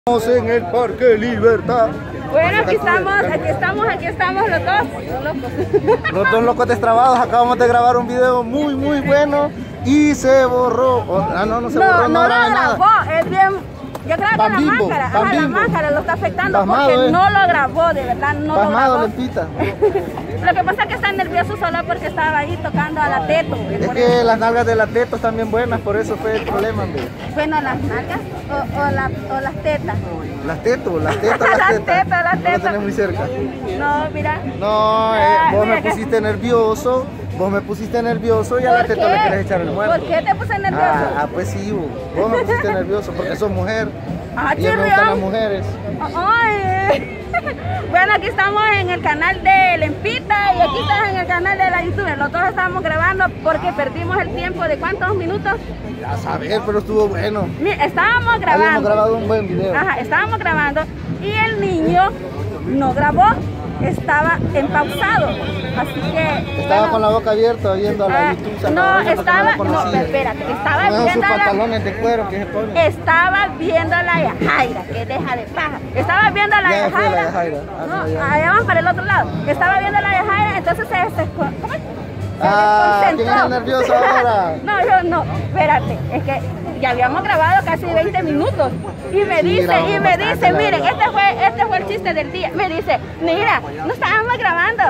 Estamos en el Parque Libertad. Bueno, aquí estamos los dos locos. Los dos locos destrabados. Acabamos de grabar un video muy bueno y se borró. No se borró, no grabé lo grabó, nada. es bien. Yo creo que la máscara lo está afectando Pasmado, porque no lo grabó, de verdad, no Pasmado, lo grabó. Lempita. Lo que pasa es que está nervioso solo porque estaba ahí tocando a la teto. Es que las nalgas de la teto están bien buenas, por eso fue el problema, hombre. Bueno, las nalgas o las tetas. Las tetas. Las No tetas. lo tenés muy cerca. No, mira. No, vos me pusiste nervioso. Y a la teta le querés echar el muerto. ¿Por qué te puse nervioso? Pues sí, vos me pusiste nervioso porque sos mujer. Y me gustan las mujeres. Ay. Bueno, aquí estamos en el canal de Lempita y aquí estamos en el canal de la YouTuber. Los dos estábamos grabando porque perdimos el tiempo de ¿cuántos minutos? A saber, pero estuvo bueno. Estábamos grabando. Habíamos grabado un buen video. Ajá, estábamos grabando y el niño no grabó, estaba empausado. Así que... Estaba con la boca abierta viendo a la YouTube. No, espérate, estaba viendo sus pantalones de cuero que se ponen. Estaba viendo a la Yajaira, que deja de paja. Estaba viendo a la Yajaira. Allá van para el otro lado. Estaba viendo a la Yajaira, entonces se desconcentró. ¿Quién era nervioso ahora? No, yo no. Espérate, es que ya habíamos grabado casi 20 minutos. Y me dice, miren, este fue el chiste del día. Me dice, mira, no estábamos grabando.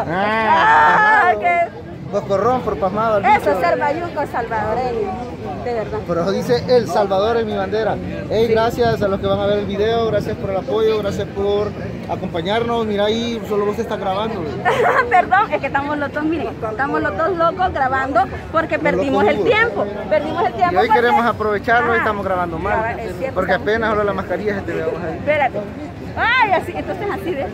Boscorrón por pasmado. Eso es ser bayunco salvadoreño, de verdad. Por eso dice El Salvador es mi bandera. Hey, gracias a los que van a ver el video, gracias por el apoyo, gracias por acompañarnos. Mira ahí, solo vos estás grabando. Perdón, es que estamos los dos, miren, estamos los dos locos grabando porque perdimos el tiempo. Y hoy queremos aprovecharlo y estamos grabando mal. Porque apenas solo la mascarilla se te ve ahí. Espérate. Ay, así, entonces así de...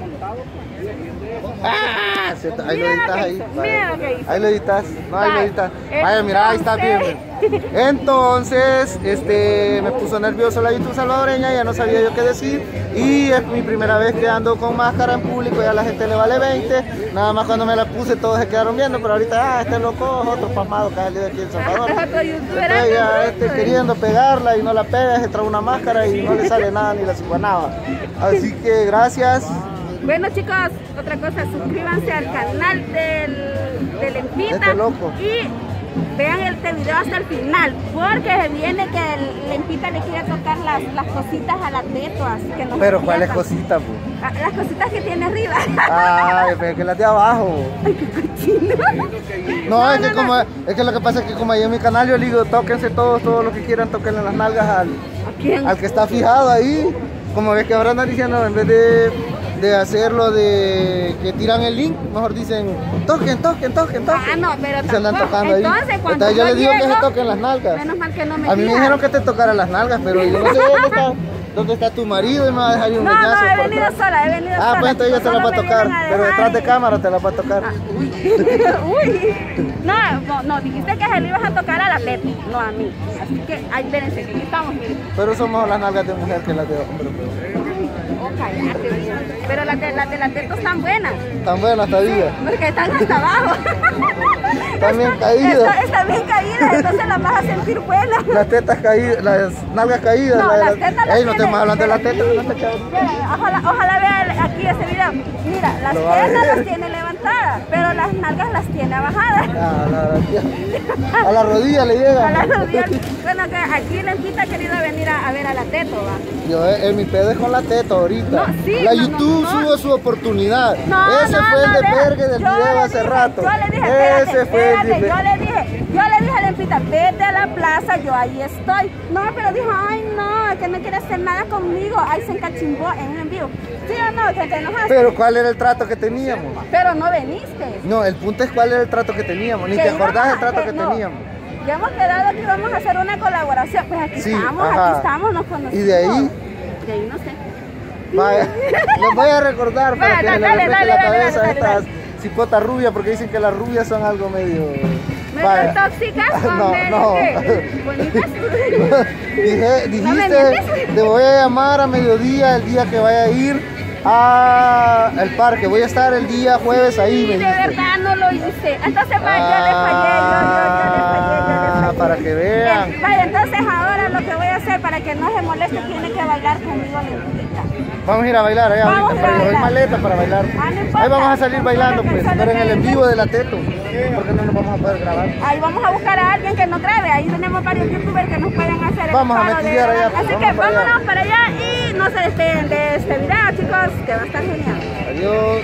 Ahí lo editas ahí. Mira lo que hizo. Ahí lo editas. No, ahí lo editas. Vaya, mira, ahí está bien. Entonces, me puso nervioso la YouTube salvadoreña, ya no sabía yo qué decir. Y es mi primera vez que ando con máscara en público, ya a la gente le vale 20. Nada más cuando me la puse todos se quedaron viendo, pero ahorita, este loco es otro pasmado que ha salido aquí en Salvador. Es otro youtuber. Entonces, ya queriendo pegarla y no la pega, se trae una máscara y no le sale nada ni la subanaba. Así que gracias. Bueno, chicos, otra cosa, suscríbanse al canal del Lempita y vean este video hasta el final, porque se viene que el Lempita le quiere tocar las cositas a la teto, así que no. Pero ¿cuáles cositas, pues? Las cositas que tiene arriba. Ay, pero que las de abajo. Ay, qué cochino. No, es que lo que pasa es que como ahí en mi canal yo le digo, tóquense todos lo que quieran, tóquenle las nalgas al que está fijado ahí. Como ves que ahora andan diciendo, en vez de hacerlo de que tiran el link, mejor dicen toquen. No, pero y se andan tocando ahí. Entonces yo les digo que se toquen las nalgas. Menos mal que no me A mí me dijeron que te tocaran las nalgas, pero yo no sé dónde está tu marido y me va a dejar un leñazo. No, he venido sola. Pues entonces ella te la va a tocar, pero detrás de cámara te la va a tocar. Uy. No, dijiste que se le ibas a tocar a la teto, no a mí. Así que, ahí espérense, que aquí estamos, miren. Pero somos las nalgas de mujer que las de hombre. Cállate, pero las de la teto están buenas. Están buenas todavía. Porque están hasta abajo. Están bien caídas. Están bien caídas, entonces las vas a sentir buenas. Las tetas caídas, las nalgas caídas. No, las tetas no te vas hablando de las tetas. Ojalá vea aquí ese video. Mira, las tetas las tiene levantadas, pero las nalgas las tiene bajadas. A la rodilla le llega. A la rodilla. Bueno, que aquí Lempita ha querido venir a ver a la teto, ¿va? Mi pedo es con la teta ahorita. No, YouTube tuvo su oportunidad. Ese fue el desvergue del video hace rato. Yo le dije a Lempita, vete a la plaza, yo ahí estoy. No, pero dijo, ay no, que no quiere hacer nada conmigo. Ahí se encachimbó en un envío. ¿Sí o no? Que te enojaste. Pero ¿cuál era el trato que teníamos? Pero no veniste. No, el punto es cuál era el trato que teníamos. Ni te acordás del trato que teníamos. Ya hemos quedado que íbamos a hacer una colaboración. Pues aquí estamos, nos conocimos. ¿Y de ahí? De ahí no sé. Vaya, les voy a recordar para que le refresque la cabeza a estas cipotas rubias, porque dicen que las rubias son algo medio tóxicas. No. Bonitas. Dijiste, te voy a llamar a mediodía el día que vaya a ir El parque, voy a estar el día jueves ahí. Sí, de verdad no lo hice. Entonces yo le fallé, yo para que vean. Vaya, entonces ahora lo que voy a hacer para que no se moleste, tiene que bailar conmigo lentita. Vamos a ir a bailar allá Vamos ahorita, a bailar. hay maleta para bailar. No Ahí vamos a salir bailando, pues, solo pero en el que- en vivo de la Teto, porque no nos vamos a poder grabar. Ahí vamos a buscar a alguien que nos grabe. Ahí tenemos varios youtubers que nos pueden hacer el Vamos a paro de metillar allá, grabar. pues, Así vamos que para allá. vámonos para allá y no se despeguen de este video, chicos, que va a estar genial. Adiós.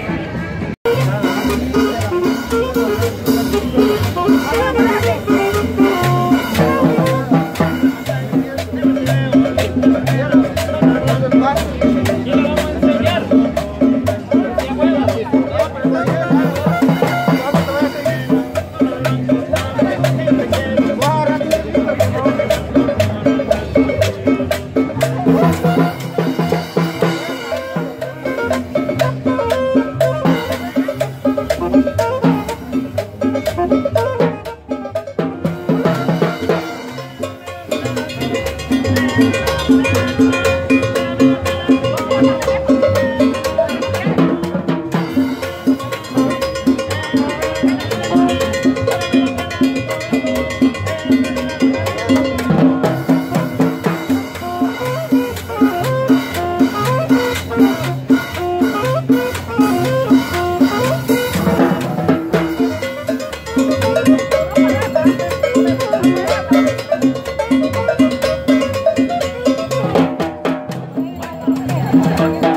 Gracias.